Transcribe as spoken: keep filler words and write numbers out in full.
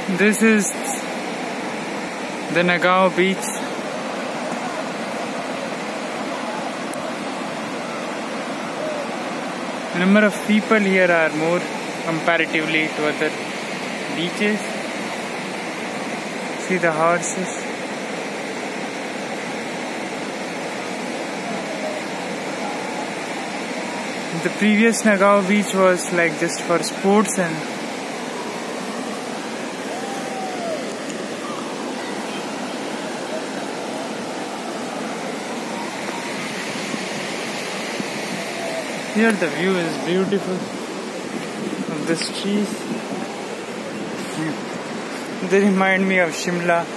This is the Nagaon beach. The number of people here are more comparatively to other beaches. See the horses. The previous Nagaon beach was like just for sports and here the view is beautiful of these trees. They remind me of Shimla.